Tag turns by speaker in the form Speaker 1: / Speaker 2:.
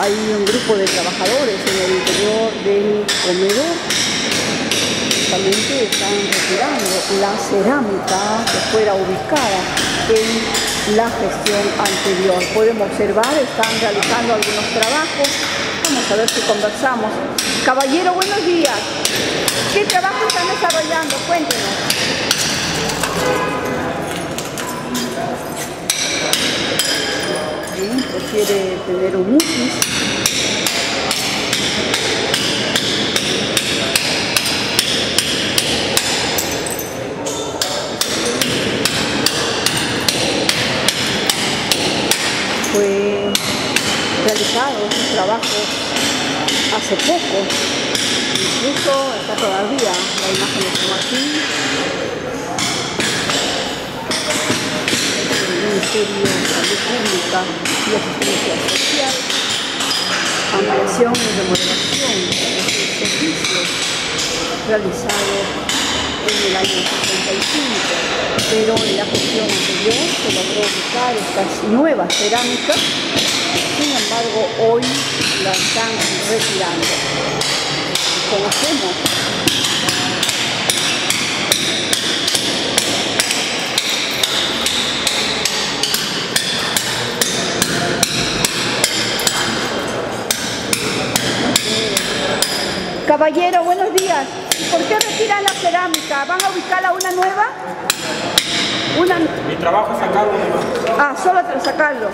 Speaker 1: Hay un grupo de trabajadores en el interior del comedor. Justamente están retirando la cerámica que fuera ubicada en la gestión anterior. Podemos observar, están realizando algunos trabajos. Vamos a ver si conversamos. Caballero, buenos días. ¿Qué trabajo están desarrollando? Cuéntenos. Bien, prefiere tener un mutis. Fue realizado un trabajo hace poco, incluso está todavía la imagen de Martín, el Ministerio de Salud Pública y Asistencia Social, ampliación y remodelación de los servicios realizados en el año 65, pero en la gestión anterior se logró ubicar estas nuevas cerámicas. Sin embargo, hoy la están retirando. Conocemos Caballero, buenos días. ¿Por qué retiran la cerámica? ¿Van a ubicarla una nueva?
Speaker 2: Mi trabajo es sacarlo.
Speaker 1: Ah, solo sacarlo.